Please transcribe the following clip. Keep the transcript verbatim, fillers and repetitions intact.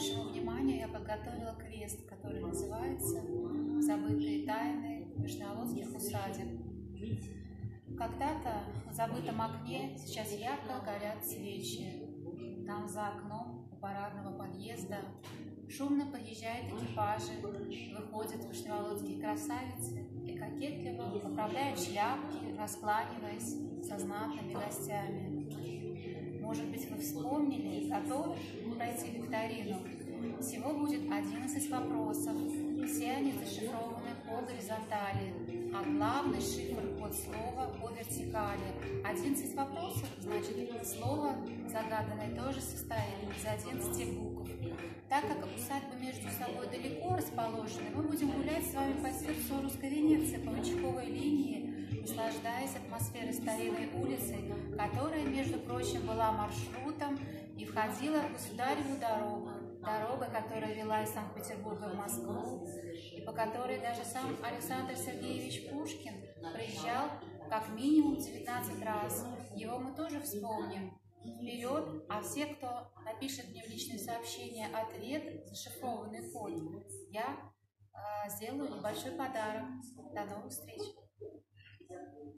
вашему вниманию я подготовила квест, который называется «Забытые тайны вишневолодских усадеб». Когда-то в забытом окне сейчас ярко горят свечи. Там за окном у парадного подъезда шумно подъезжают экипажи, выходят вишневолодские красавицы и кокетливо поправляют шляпки, раскланиваясь со знатными гостями. Может быть, вы вспомнили, готовы пройти викторину? Всего будет одиннадцать вопросов. Все они зашифрованы по горизонтали, а главный шифр – код слова по вертикали. одиннадцать вопросов, значит, слово загаданное тоже состоит из одиннадцати букв. Так как усадьбы между собой далеко расположены, мы будем гулять с вами по сердцу русской Венеции, по Мочковой линии, наслаждаясь атмосферой старинной улицы, которая, между прочим, была маршрутом и входила в Государеву дорогу, дорога, которая вела из Санкт-Петербурга в Москву, и по которой даже сам Александр Сергеевич Пушкин проезжал как минимум девятнадцать раз. Его мы тоже вспомним. Вперед, а все, кто напишет мне в личные сообщения ответ, зашифрованный код, я э, сделаю небольшой подарок. До новых встреч!